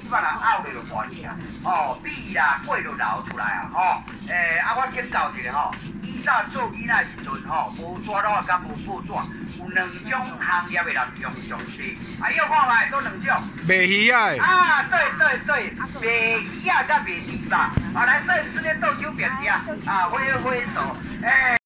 即摆人拗落就大尔哦，米啦、粿就流出来啊，吼，我请教一下吼，以早做囡仔时阵吼，无纸箩甲无报纸，有两种行业的人用上多，要看卖都两种。 卖鱼仔的。 啊，对，卖鱼啊，甲卖猪肉，来摄影师咧倒酒面吃，挥挥手，